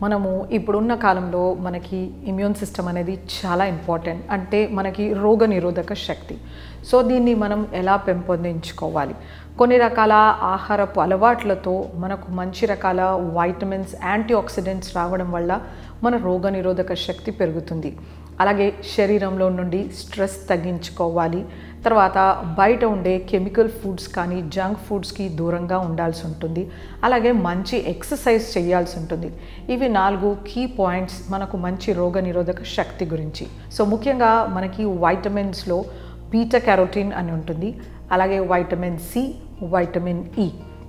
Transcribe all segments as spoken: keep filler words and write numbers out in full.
మనము ఇప్పుడున్న కాలంలో మనకి ఇమ్యూన్ సిస్టమ్ అనేది చాలా ఇంపార్టెంట్. అంటే మనకి రోగనిరోధక శక్తి. సో దీన్ని మనం ఎలా పెంపొందించుకోవాలి? కొన్ని రకాల ఆహారపు అలవాట్లతో మనకు మంచి రకాల వైటమిన్స్, యాంటీ ఆక్సిడెంట్స్ రావడం వల్ల మన రోగనిరోధక శక్తి పెరుగుతుంది. అలాగే శరీరంలో నుండి స్ట్రెస్ తగ్గించుకోవాలి. తర్వాత బయట ఉండే కెమికల్ ఫుడ్స్ కానీ జంక్ ఫుడ్స్కి దూరంగా ఉండాల్సి ఉంటుంది. అలాగే మంచి ఎక్సర్సైజ్ చేయాల్సి ఉంటుంది. ఇవి నాలుగు కీ పాయింట్స్ మనకు మంచి రోగనిరోధక శక్తి గురించి. సో ముఖ్యంగా మనకి వైటమిన్స్లో బీటా క్యారోటిన్ అని ఉంటుంది. అలాగే వైటమిన్ సి, వైటమిన్ ఈ.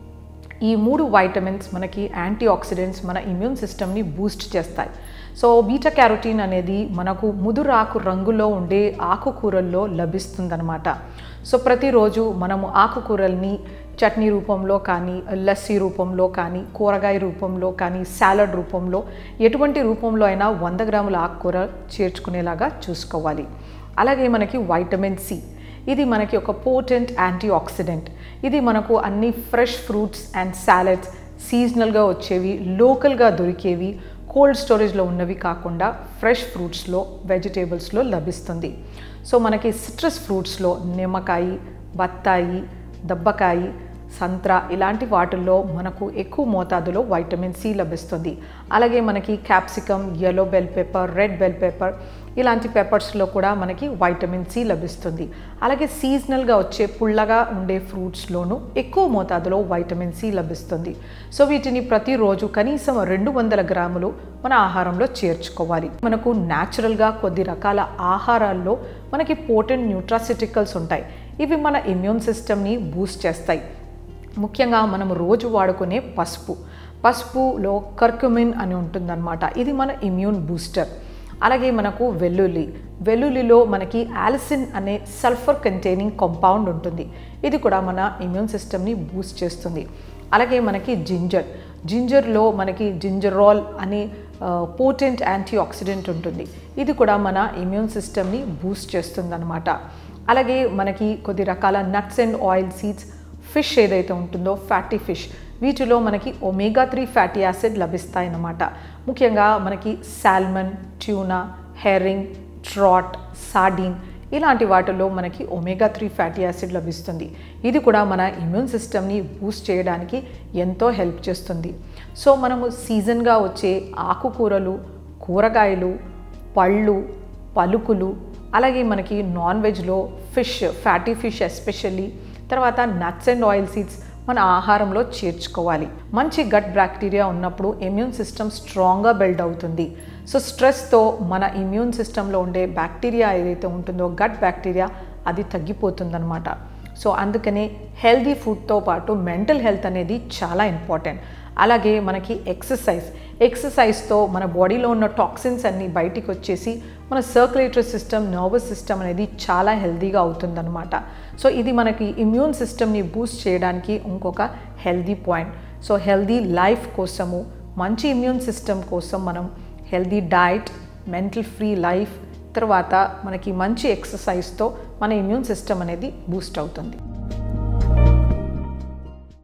ఈ మూడు వైటమిన్స్ మనకి యాంటీ ఆక్సిడెంట్స్, మన ఇమ్యూన్ సిస్టమ్ని బూస్ట్ చేస్తాయి. సో బీటా క్యారోటిన్ అనేది మనకు ముదురాకు రంగులో ఉండే ఆకుకూరల్లో లభిస్తుందన్నమాట. సో ప్రతిరోజు మనము ఆకుకూరల్ని చట్నీ రూపంలో కానీ, లస్సీ రూపంలో కానీ, కూరగాయ రూపంలో కానీ, సాలడ్ రూపంలో, ఎటువంటి రూపంలో అయినా వంద గ్రాముల ఆకుకూర చేర్చుకునేలాగా చూసుకోవాలి. అలాగే మనకి వైటమిన్ సి, ఇది మనకి ఒక పోటెంట్ యాంటీ ఆక్సిడెంట్. ఇది మనకు అన్ని ఫ్రెష్ ఫ్రూట్స్ అండ్ సాలెడ్స్, సీజనల్గా వచ్చేవి, లోకల్గా దొరికేవి, కోల్డ్ స్టోరేజ్లో ఉన్నవి కాకుండా ఫ్రెష్ ఫ్రూట్స్లో, వెజిటేబుల్స్లో లభిస్తుంది. సో మనకి సిట్రస్ ఫ్రూట్స్లో నిమ్మకాయ, బత్తాయి, దబ్బకాయ, సంత్రా ఇలాంటి వాటిల్లో మనకు ఎక్కువ మోతాదులో వైటమిన్ సి లభిస్తుంది. అలాగే మనకి capsicum, yellow bell pepper, red bell pepper ఇలాంటి పెప్పర్స్లో కూడా మనకి వైటమిన్ సి లభిస్తుంది. అలాగే సీజనల్గా వచ్చే పుల్లగా ఉండే ఫ్రూట్స్లోనూ ఎక్కువ మోతాదులో వైటమిన్ సి లభిస్తుంది. సో వీటిని ప్రతిరోజు కనీసం రెండు వందల గ్రాములు మన ఆహారంలో చేర్చుకోవాలి. మనకు న్యాచురల్గా కొద్ది రకాల ఆహారాల్లో మనకి పోటెంట్ న్యూట్రాసిటికల్స్ ఉంటాయి. ఇవి మన ఇమ్యూన్ సిస్టమ్ని బూస్ట్ చేస్తాయి. ముఖ్యంగా మనం రోజు వాడుకునే పసుపు పసుపులో కర్క్యుమిన్ అని ఉంటుందన్నమాట. ఇది మన ఇమ్యూన్ బూస్టర్. అలాగే మనకు వెల్లుల్లి వెల్లుల్లిలో మనకి ఆలిసిన్ అనే సల్ఫర్ కంటైనింగ్ కాంపౌండ్ ఉంటుంది. ఇది కూడా మన ఇమ్యూన్ సిస్టమ్ని బూస్ట్ చేస్తుంది. అలాగే మనకి జింజర్ జింజర్లో మనకి జింజరాల్ అనే పోటెంట్ యాంటీ ఆక్సిడెంట్ ఉంటుంది. ఇది కూడా మన ఇమ్యూన్ సిస్టమ్ని బూస్ట్ చేస్తుంది అన్నమాట. అలాగే మనకి కొద్ది రకాల nuts and oil seeds, fish ఏదైతే ఉంటుందో ఫ్యాటీ ఫిష్, వీటిలో మనకి ఒమేగా త్రీ ఫ్యాటీ యాసిడ్ లభిస్తాయన్నమాట. ముఖ్యంగా మనకి salmon, tuna, herring, trout, sardine ఇలాంటి వాటిల్లో మనకి ఒమేగా త్రీ ఫ్యాటీ యాసిడ్ లభిస్తుంది. ఇది కూడా మన ఇమ్యూన్ సిస్టమ్ని బూస్ట్ చేయడానికి ఎంతో హెల్ప్ చేస్తుంది. సో మనము సీజన్గా వచ్చే ఆకుకూరలు, కూరగాయలు, పళ్ళు, పలుకులు, అలాగే మనకి నాన్ వెజ్లో ఫిష్, ఫ్యాటీ ఫిష్ ఎస్పెషల్లీ, తర్వాత నట్స్ అండ్ ఆయిల్ సీడ్స్ మన ఆహారంలో చేర్చుకోవాలి. మంచి గట్ బ్యాక్టీరియా ఉన్నప్పుడు ఇమ్యూన్ సిస్టమ్ స్ట్రాంగ్గా బిల్డ్ అవుతుంది. సో స్ట్రెస్తో మన ఇమ్యూన్ సిస్టంలో ఉండే బ్యాక్టీరియా ఏదైతే ఉంటుందో గట్ బ్యాక్టీరియా అది తగ్గిపోతుందన్నమాట. సో అందుకనే హెల్దీ ఫుడ్తో పాటు మెంటల్ హెల్త్ అనేది చాలా ఇంపార్టెంట్. అలాగే మనకి ఎక్సర్సైజ్ ఎక్సర్సైజ్తో మన బాడీలో ఉన్న టాక్సిన్స్ అన్నీ బయటికి వచ్చేసి మన సర్క్యులేటరీ సిస్టమ్, నర్వస్ సిస్టమ్ అనేది చాలా హెల్దీగా అవుతుందన్నమాట. సో ఇది మనకి ఇమ్యూన్ సిస్టమ్ని బూస్ట్ చేయడానికి ఇంకొక healthy point. So healthy life కోసము, మంచి ఇమ్యూన్ సిస్టమ్ కోసం మనం healthy diet, mental free life, తర్వాత మనకి మంచి ఎక్సర్సైజ్తో మన ఇమ్యూన్ సిస్టమ్ అనేది బూస్ట్ అవుతుంది.